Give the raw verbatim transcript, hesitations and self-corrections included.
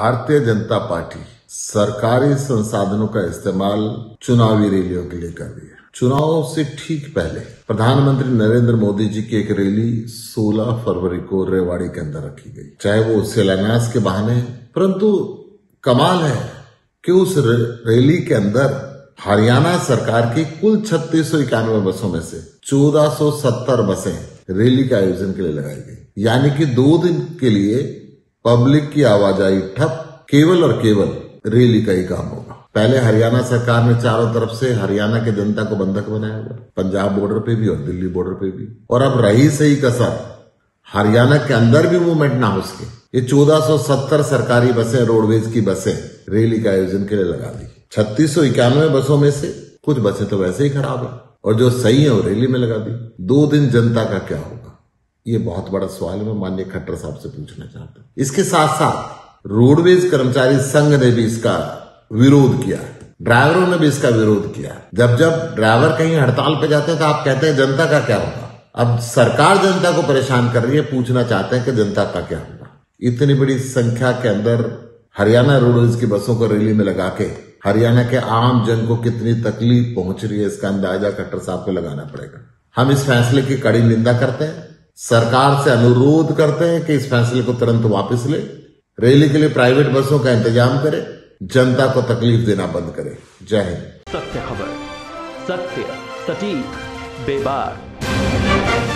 Bharatiya Janata party सरकारी संसाधनों का इस्तेमाल चुनावी रैलियों के लिए कर रही है। चुनाव से ठीक पहले प्रधानमंत्री नरेंद्र मोदी जी की एक रैली सोलह फरवरी को रेवाड़ी के अंदर रखी गई, चाहे वो शिलान्यास के बहाने, परंतु कमाल है कि उस रैली के अंदर हरियाणा सरकार की कुल छत्तीस सौ इक्यानवे बसों में से चौदह सौ सत्तर बसें रैली के आयोजन के लिए लगाई गई। यानी कि दो दिन के लिए पब्लिक की आवाजाही ठप, केवल और केवल रैली का ही काम होगा। पहले हरियाणा सरकार ने चारों तरफ से हरियाणा के जनता को बंधक बनाया हुआ, पंजाब बॉर्डर पे भी और दिल्ली बॉर्डर पे भी, और अब रही सही कसर हरियाणा के अंदर भी मूवमेंट ना हो सके, ये चौदह सौ सत्तर सरकारी बसें, रोडवेज की बसें रैली के आयोजन के लिए लगा दी। छत्तीस सौ इक्यानवे बसों में से कुछ बसें तो वैसे ही खराब है और जो सही है वो रैली में लगा दी। दो दिन जनता का क्या होगा, ये बहुत बड़ा सवाल मैं माननीय खट्टर साहब से पूछना चाहता हूँ। इसके साथ साथ रोडवेज कर्मचारी संघ ने भी इसका विरोध किया, ड्राइवरों ने भी इसका विरोध किया। जब जब ड्राइवर कहीं हड़ताल पे जाते हैं तो आप कहते हैं जनता का क्या होगा। अब सरकार जनता को परेशान कर रही है, पूछना चाहते हैं कि जनता का क्या होगा। इतनी बड़ी संख्या के अंदर हरियाणा रोडवेज की बसों को रैली में लगा के हरियाणा के आम जन को कितनी तकलीफ पहुंच रही है, इसका अंदाजा खट्टर साहब को लगाना पड़ेगा। हम इस फैसले की कड़ी निंदा करते हैं, सरकार से अनुरोध करते हैं कि इस फैसले को तुरंत वापस ले, रैली के लिए प्राइवेट बसों का इंतजाम करे, जनता को तकलीफ देना बंद करे। जय हिंद। सत्य खबर, सत्य, सटीक, बेबाक।